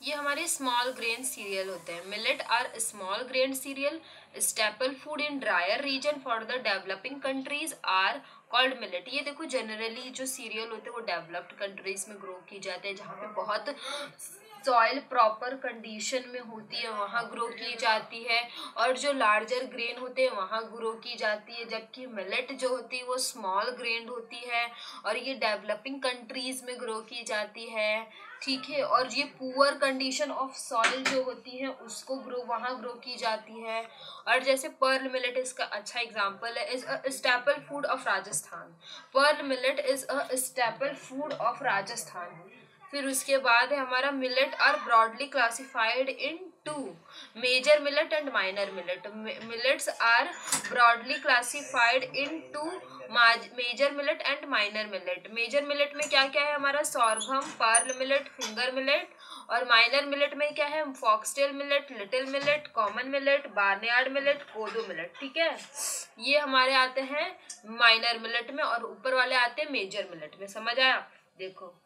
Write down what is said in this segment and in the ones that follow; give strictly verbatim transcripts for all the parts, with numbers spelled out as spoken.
ये हमारे small grain cereal होते हैं। Millet are small grain cereal staple food in dryer region for the developing countries are called millet. ये देखो generally जो सीरियल होते हैं वो डेवलप्ड कंट्रीज में ग्रो की जाते हैं, जहाँ पे बहुत सॉइल प्रॉपर कंडीशन में होती है वहाँ ग्रो की जाती है, और जो लार्जर ग्रेन होते हैं वहाँ ग्रो की जाती है, जबकि मिलेट जो होती है वो स्मॉल ग्रेन होती है और ये डेवलपिंग कंट्रीज में ग्रो की जाती है। ठीक है, और ये पुअर कंडीशन ऑफ सॉइल जो होती है उसको ग्रो वहाँ ग्रो की जाती है। और जैसे पर्ल मिलेट इसका अच्छा एग्जांपल है, is a staple food of Rajasthan. Pearl millet is a staple food of Rajasthan. फिर उसके बाद है हमारा millet are broadly classified into major millet and minor millet. Millets are broadly classified into major millet and minor millet. Major millet में क्या क्या है हमारा, sorghum, pearl millet, finger millet, और माइनर मिलेट में क्या है, foxtail millet, little millet, common millet, barnyard millet, kodo millet. ठीक है, ये हमारे आते हैं माइनर मिलेट में और ऊपर वाले आते हैं मेजर मिलेट में। समझ आया? देखो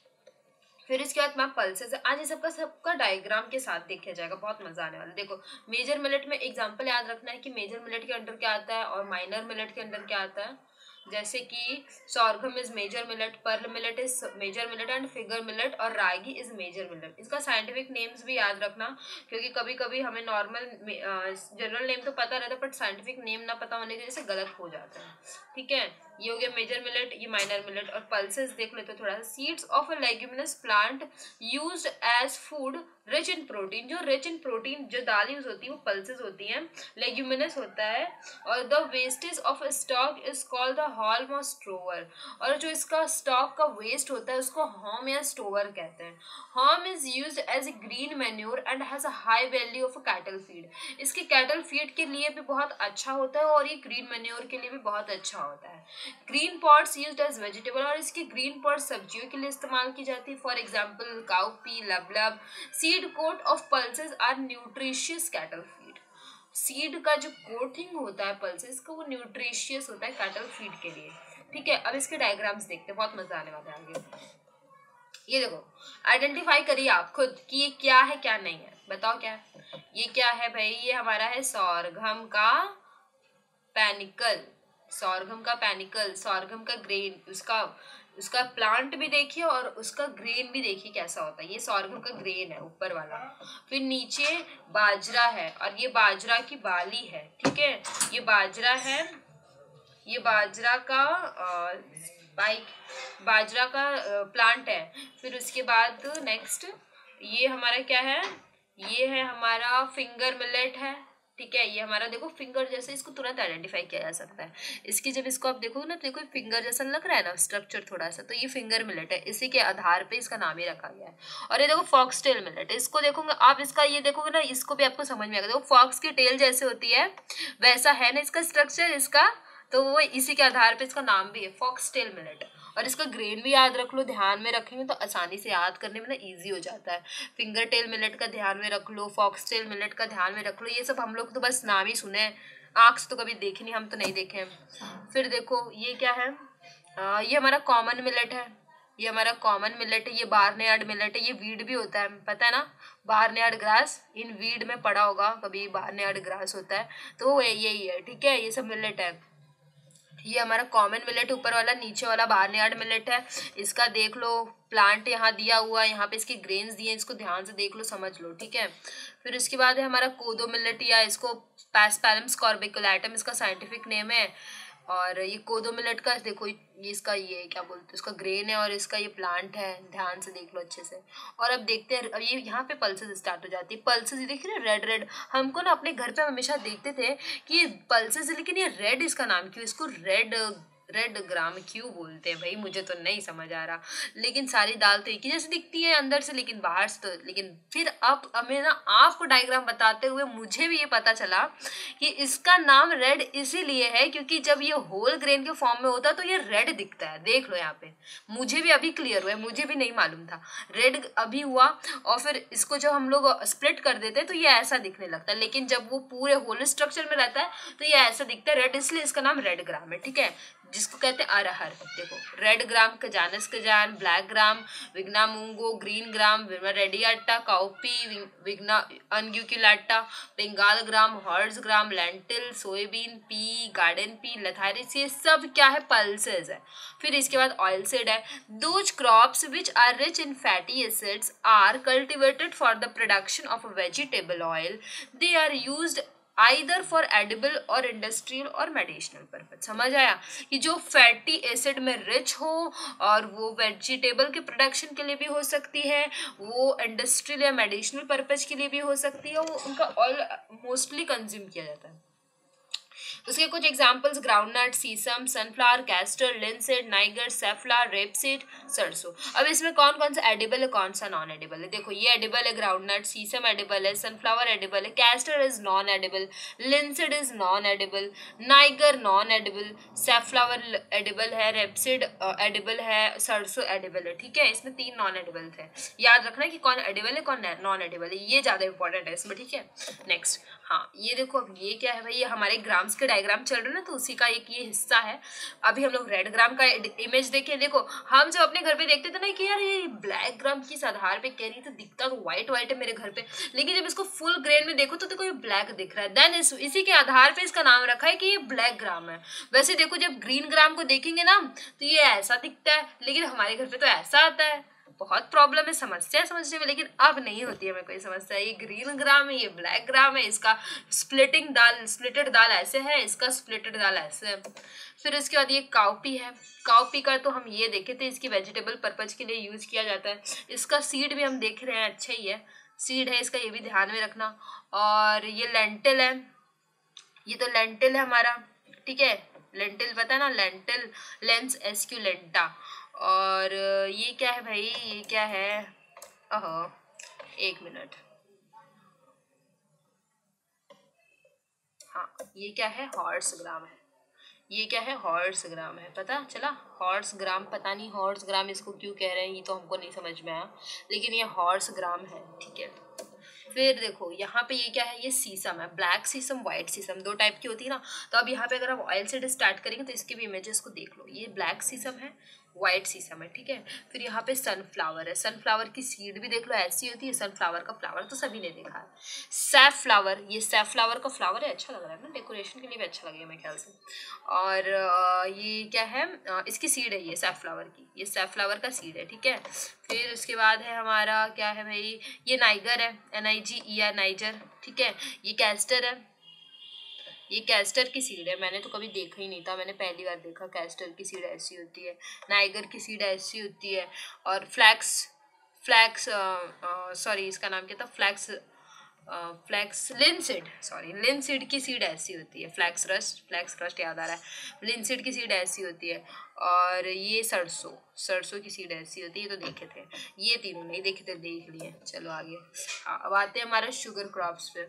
फिर इसके बाद मैम पल्सेस है। आज ये सबका सबका डायग्राम के साथ देखा जाएगा, बहुत मजा आने वाला। देखो मेजर मिलेट में एग्जांपल याद रखना है कि मेजर मिलेट के अंडर क्या आता है और माइनर मिलेट के अंडर क्या आता है। जैसे कि sorghum is major millet, pearl millet is major millet and finger millet, और रागी इज मेजर मिलेट। इसका साइंटिफिक नेम्स भी याद रखना, क्योंकि कभी कभी हमें नॉर्मल जनरल नेम तो पता रहता है बट साइंटिफिक नेम ना पता होने की वजह से गलत हो जाता है। ठीक है, ये हो गया मेजर मिलेट, ये माइनर मिलेट। और पल्सेस देख लेते थोड़ा सा। Seeds of a leguminous plant used as food rich in protein. जो रिच इन प्रोटीन जो दाल यूज होती है वो पल्सेस होती हैं, लेग्यूमिनस होता है। और the wastage of stock is called the haulm और स्टोवर। और जो इसका स्टॉक का वेस्ट होता है उसको हॉम या स्टोवर कहते हैं। Haulm is used as a green manure and has a high value of cattle feed. इसके कैटल फीड के लिए भी बहुत अच्छा होता है और ये ग्रीन मैन्योर के लिए भी बहुत अच्छा होता है। Green pods used as vegetable, और इसकी ग्रीन पॉट्स सब्जियों के लिए इस्तेमाल की जाती है। For example cowpea, lablab. Seed coat of pulses are nutritious cattle feed. Seed का जो कोटिंग होता है पल्सेस का वो न्यूट्रिशियस होता है कैटल फीड के लिए। ठीक है, अब इसके डायग्राम्स देखते हैं, बहुत मजा आने वाला है आगे। ये देखो आइडेंटिफाई करिए आप खुद कि ये क्या है क्या नहीं है, बताओ क्या है ये। क्या है भाई, ये हमारा है सॉरघम का पैनिकल। सॉरघम का पैनिकल, सॉरघम का ग्रेन, उसका उसका प्लांट भी देखिए और उसका ग्रेन भी देखिए कैसा होता है। ये सॉरघम का ग्रेन है ऊपर वाला। फिर नीचे बाजरा है और ये बाजरा की बाली है। ठीक है, ये बाजरा है, ये बाजरा का स्पाइक, बाजरा का प्लांट है। फिर उसके बाद नेक्स्ट ये हमारा क्या है, ये है हमारा फिंगर मिलेट है। ठीक है, ये हमारा देखो फिंगर जैसे, इसको तुरंत आइडेंटिफाई किया जा सकता है। इसकी जब इसको आप देखो ना तो देखो फिंगर जैसा लग रहा है ना स्ट्रक्चर थोड़ा सा, तो ये फिंगर मिलेट है, इसी के आधार पे इसका नाम ही रखा गया है। और ये देखो फॉक्सटेल मिलेट, इसको देखोगे आप, इसका ये देखोगे ना इसको भी आपको समझ में आएगा। देखो फॉक्स की टेल जैसे होती है वैसा है ना इसका स्ट्रक्चर इसका, तो वो इसी के आधार पे इसका नाम भी है फॉक्सटेल मिलेट। और इसका ग्रेन भी याद रख लो, ध्यान में रखेंगे तो आसानी से याद करने में ना इजी हो जाता है। फिंगर टेल मिलेट का ध्यान में रख लो, फॉक्सटेल मिलेट का ध्यान में रख लो। ये सब हम लोग तो बस नाम ही सुने हैं, आँख से तो कभी देखे नहीं, हम तो नहीं देखे हैं। फिर देखो ये क्या है, आ, ये हमारा कॉमन मिलेट है। ये हमारा कॉमन मिलेट है, ये बार्नयार्ड मिलेट है। ये वीड भी होता है, पता है ना, बार्नयार्ड ग्रास, इन वीड में पड़ा होगा कभी, बार्नयार्ड ग्रास होता है, तो वो यही है। ठीक है, ये सब मिलेट है। ये हमारा कॉमन मिलेट ऊपर वाला, नीचे वाला बार्नयार्ड मिलेट है। इसका देख लो प्लांट यहाँ दिया हुआ है, यहाँ पे इसके ग्रेन्स दिए, इसको ध्यान से देख लो, समझ लो। ठीक है, फिर इसके बाद है हमारा कोदो मिलेट, या इसको पैस्पैलम स्कॉर्बिकुलेटम इसका साइंटिफिक नेम है। और ये कोदो मिलेट का देखो, ये इसका ये क्या बोलते हैं, इसका ग्रेन है और इसका ये प्लांट है, ध्यान से देख लो अच्छे से। और अब देखते हैं, अब ये यहाँ पे पल्सेस स्टार्ट हो जाती है। पल्सेस ये देखिए ना रेड रेड, हमको ना अपने घर पे हमेशा देखते थे कि ये पल्सेस, लेकिन ये रेड इसका नाम क्यों, इसको रेड रेड ग्राम क्यों बोलते हैं भाई, मुझे तो नहीं समझ आ रहा। लेकिन सारी दाल तो एक ही जैसी दिखती है अंदर से, लेकिन बाहर से तो, लेकिन फिर अब हमें ना आपको डायग्राम बताते हुए मुझे भी ये पता चला कि इसका नाम रेड इसीलिए है क्योंकि जब ये होल ग्रेन के फॉर्म में होता है तो ये रेड दिखता है। देख लो यहाँ पे, मुझे भी अभी क्लियर हुआ है, मुझे भी नहीं मालूम था, रेड अभी हुआ। और फिर इसको जब हम लोग स्प्लिट कर देते हैं तो ये ऐसा दिखने लगता है, लेकिन जब वो पूरे होल स्ट्रक्चर में रहता है तो ये ऐसा दिखता है रेड, इसलिए इसका नाम रेड ग्राम है। ठीक है, जिसको कहते हैं अरहर। देखो red gram Cajanus cajan, black gram Vigna mungo, green gram radiata, cowpea Vigna unguiculata, Bengal gram, horse gram, lentil, soybean, pea, garden pea, lathyrus, ये सब क्या है पल्सेस है। फिर इसके बाद ऑयल सीड है। Those crops which are rich in fatty acids are cultivated for the production of vegetable oil, they are used either for edible और इंडस्ट्रियल और मेडिसिनल पर्पज। समझ आया कि जो फैटी एसिड में रिच हो और वो वेजिटेबल के प्रोडक्शन के लिए भी हो सकती है, वो इंडस्ट्रियल या मेडिसिनल पर्पज के लिए भी हो सकती है, वो उनका ऑयल मोस्टली कंज्यूम किया जाता है। उसके कुछ examples groundnut, sesame, sunflower, castor, linseed, niger, safflower, rapeseed, सरसों। अब इसमें कौन कौन सा एडिबल है कौन सा नॉन एडिबल है। देखो ये एडिबल है ग्राउंडनट, सीसम एडिबल है, सनफ्लावर एडिबल है, castor is non edible, linseed is non edible, niger non edible, safflower edible है, रेपसीड एडिबल है, सरसों एडिबल है। ठीक है, इसमें तीन नॉन एडिबल थे। याद रखना कि कौन एडिबल है कौन नॉन एडिबल है, ये ज्यादा इंपॉर्टेंट है इसमें। ठीक है, नेक्स्ट हाँ ये देखो अब ये क्या है भाई, ये हमारे ग्राम्स के डायग्राम चल रहे हैं ना, तो उसी का एक ये हिस्सा है। अभी हम लोग रेड ग्राम का इमेज देखे। देखो हम जब अपने घर पे देखते थे ना कि यार ये ब्लैक ग्राम किस आधार पे कह रही, तो दिखता तो व्हाइट व्हाइट है मेरे घर पे, लेकिन जब इसको फुल ग्रेन में देखो तो देखो ये ब्लैक दिख रहा है। देन इस, इसी के आधार पे इसका नाम रखा है कि ये ब्लैक ग्राम है। वैसे देखो जब ग्रीन ग्राम को देखेंगे ना तो ये ऐसा दिखता है, लेकिन हमारे घर पे तो ऐसा आता है। बहुत प्रॉब्लम है, समस्या समझने में, लेकिन अब नहीं होती है हमें कोई समस्या। ये ग्रीन ग्राम है, ये ब्लैक ग्राम है, इसका स्प्लिटिंग दाल स्प्लिटेड दाल ऐसे है, इसका स्प्लिटेड दाल ऐसे है। फिर इसके बाद ये काउपी है। काउपी का तो हम ये देखे थे, इसकी वेजिटेबल पर्पज के लिए यूज किया जाता है। इसका सीड भी हम देख रहे हैं, अच्छा ही है सीड है इसका, ये भी ध्यान में रखना। और ये लेंटिल है, ये तो लेंटिल है हमारा। ठीक है, लेंटिल पता है ना, लेंटिल लेंस एस्क्यूलेंटा। और ये क्या है भाई, ये क्या है, ओहो एक मिनट, हाँ ये क्या है, हॉर्स ग्राम है। ये क्या है, हॉर्स ग्राम है, पता चला। हॉर्स ग्राम, पता नहीं हॉर्स ग्राम इसको क्यों कह रहे हैं, ये तो हमको नहीं समझ में आया, लेकिन ये हॉर्स ग्राम है। ठीक है, फिर देखो यहाँ पे ये क्या है, ये सीसम है, ब्लैक सीसम, व्हाइट सीसम, दो टाइप की होती है ना। तो अब यहाँ पे अगर आप ऑयल से स्टार्ट करेंगे तो इसके भी इमेजेस को देख लो। ये ब्लैक सीसम है, व्हाइट सीसम है। ठीक है, फिर यहाँ पे सनफ्लावर है। सनफ्लावर की सीड भी देख लो ऐसी होती है। सनफ्लावर का फ्लावर तो सभी ने देखा है। सैफ फ्लावर, ये सैफ फ्लावर का फ्लावर है, अच्छा लग रहा है ना, डेकोरेशन के लिए भी अच्छा लगेगा मेरे ख्याल से। और ये क्या है, इसकी सीड है, ये सैफ फ्लावर की, ये सैफ फ्लावर का सीड है। ठीक है, फिर उसके बाद है हमारा क्या है भाई, ये नाइगर है, N I G E R, niger. ठीक है, ये कैस्टर है, ये कैस्टर की सीड है। मैंने तो कभी देखा ही नहीं था, मैंने पहली बार देखा कैस्टर की सीड ऐसी होती है, नाइगर की सीड ऐसी होती है। और फ्लैक्स, फ्लैक्स सॉरी इसका नाम क्या था, flax flax linseed, sorry linseed की सीड ऐसी होती है। फ्लैक्स रस्ट, फ्लैक्स रस्ट याद आ रहा है, लिनसीड की सीड ऐसी होती है। और ये सरसों, सरसों की सीड ऐसी होती है, ये तो देखे थे। ये तीनों नहीं देखे थे, देख लिए। चलो आगे, हाँ अब आते हैं हमारे शुगर क्रॉप्स पे।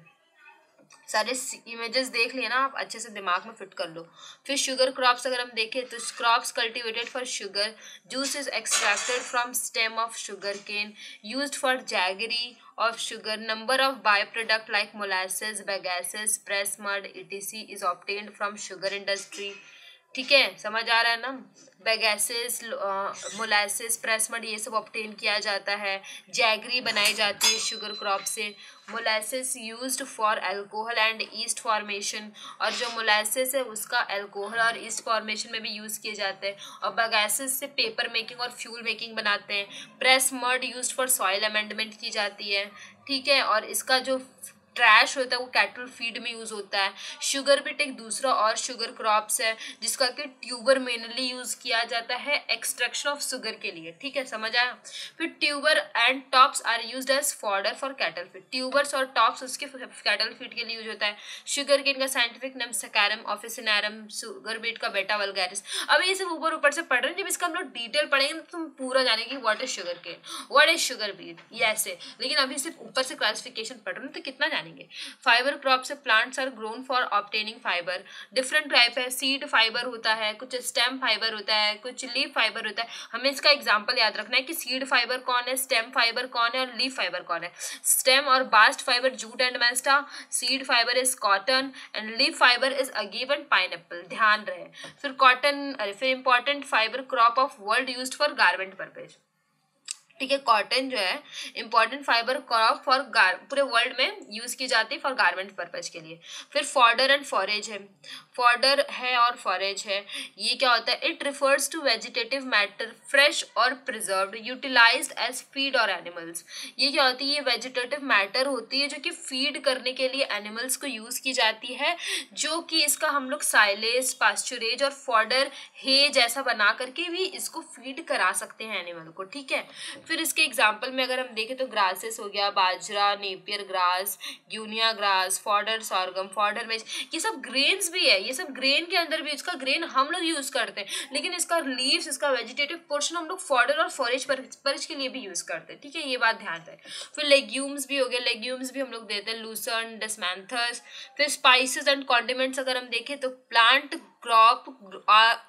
सारे इमेजेस देख लिए ना आप, अच्छे से दिमाग में फिट कर लो। फिर शुगर क्रॉप्स अगर हम देखें तो crops cultivated for sugar, juice is extracted from stem of sugar cane, used for jaggery of sugar, number of byproduct like molasses, bagases, press mud etc is obtained from sugar industry। ठीक है, समझ आ रहा है ना। बेगैसेस, molasses, press mud ये सब obtain किया जाता है। जैगरी बनाई जाती है शुगर क्रॉप से। Molasses used for alcohol and yeast formation, और जो मोलासेस है उसका अल्कोहल और ईस्ट फॉर्मेशन में भी यूज़ किए जाते हैं। और बेगैसेस से पेपर मेकिंग और फ्यूल मेकिंग बनाते हैं। Press mud used for soil amendment की जाती है। ठीक है, और इसका जो ट्रैश होता है वो कैटल फीड में यूज़ होता है। शुगर बीट एक दूसरा और शुगर क्रॉप्स है जिसका कि ट्यूबर मेनली यूज़ किया जाता है एक्सट्रैक्शन ऑफ शुगर के लिए। ठीक है, समझ आया। फिर tuber and tops are used as fodder for cattle feed, tubers और टॉप्स उसके कैटल फीड के लिए यूज होता है। शुगर केन का scientific name Saccharum officinarum, sugar beet का बेटा वल्गैरिस। अब ये सब ऊपर ऊपर से पढ़ रहे हैं, जब इसका हम लोग डिटेल पढ़ेंगे तो तुम पूरा जानेंगे what is sugar cane, what is sugar beet, ये ऐसे। लेकिन अभी सिर्फ ऊपर से क्लासिफिकेशन पढ़ रहे हैं तो कितना जानेंगे। फाइबर क्रॉप से plants are grown for obtaining fibre. Different type है, सीड फाइबर होता है, कुछ स्टेम फाइबर होता है, कुछ लीफ फाइबर होता है। हमें इसका एग्जाम्पल याद रखना है कि सीड फाइबर कौन है, स्टेम फाइबर कौन है और लीफ फाइबर कौन है। स्टेम और bast fibre jute and mesta, seed fibre is cotton and leaf fibre is agave and pineapple, ध्यान रहे। फिर कॉटन, अरे फिर important fibre crop of world used for garment purpose, ठीक है। कॉटन जो है इंपॉर्टेंट फाइबर क्रॉप फॉर पूरे वर्ल्ड में यूज की जाती है फॉर गारमेंट पर्पज के लिए। फिर फॉडर एंड फॉरेज है, फॉडर है और फॉरेज है, ये क्या होता है, it refers to vegetative matter fresh और प्रिजर्व्ड यूटिलाइज्ड एज फीड और एनिमल्स। ये क्या होती है, ये वेजिटेटिव मैटर होती है जो कि फीड करने के लिए एनिमल्स को यूज की जाती है, जो कि इसका हम लोग साइलेज, पास्चुरेज और फॉडर हे जैसा बना करके भी इसको फीड करा सकते हैं एनिमल को, ठीक है। फिर इसके एग्जाम्पल में अगर हम देखें तो ग्रासेस हो गया, बाजरा, napier grass, guinea grass, fodder sorghum, fodder maize, ये सब ग्रेन्स भी है, ये सब ग्रेन के अंदर भी, इसका ग्रेन हम लोग यूज करते हैं, लेकिन इसका लीव्स, इसका वेजिटेटिव पोर्शन हम लोग फॉडर और फॉरेज परच के लिए भी यूज करते हैं, ठीक है, ये बात ध्यान रहे। फिर लेग्यूम्स भी हो गए, लेग्यूम्स भी हम लोग देते हैं, लूसर्न, डिसमैंथस। फिर स्पाइसेस एंड कॉन्डिमेंट्स अगर हम देखें तो plant crop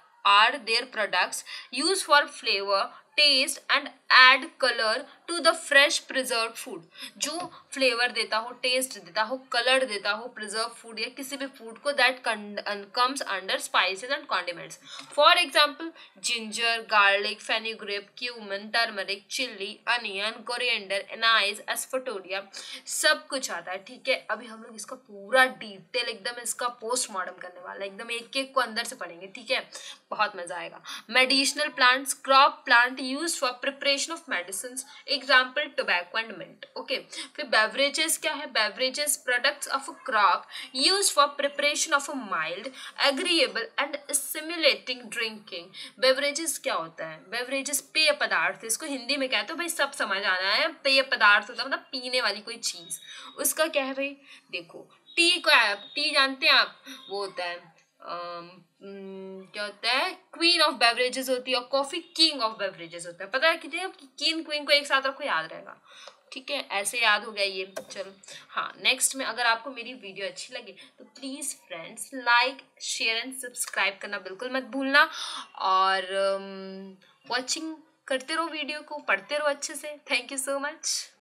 are their products use for flavour, taste and add colour to the fresh preserve food, जो फ्लेवर देता हो, टेस्ट देता हो, कलर देता हो प्रिजर्व फूड या किसी भी फूड को, that comes under spices and condiments. For example ginger, garlic, fenugreek, cumin, turmeric, chilli, onion, coriander, anise, asafoetida, सब कुछ आता है, ठीक है। अभी हम लोग इसका पूरा डिटेल एकदम इसका पोस्टमार्टम करने वाला है, एकदम एक एक को अंदर से पढ़ेंगे, ठीक है, बहुत मजा आएगा। Medicinal plants, crop plant used for preparation of medicines, example tobacco and mint, okay. फिर बेवरेजेस क्या है, beverages products of a crop used for preparation of a mild, agreeable and stimulating drinking. Beverages क्या होता है, beverages पेय पदार्थ, इसको हिंदी में कहते हो भाई, सब समझ आना है, पेय पदार्थ होता है मतलब पीने वाली कोई चीज, उसका क्या है भाई, देखो टी को, टी जानते हैं आप, वो होता है Um, क्या होता है, क्वीन ऑफ बेवरेजेस होती है, और कॉफी किंग ऑफ बेवरेजेस होता है, पता है कितने किंग क्वीन को एक साथ रखो, याद रहेगा, ठीक है, ऐसे याद हो गया ये। चलो हाँ, नेक्स्ट में अगर आपको मेरी वीडियो अच्छी लगे तो please friends like, share and subscribe करना बिल्कुल मत भूलना, और वॉचिंग um, करते रहो वीडियो को, पढ़ते रहो अच्छे से। Thank you so much.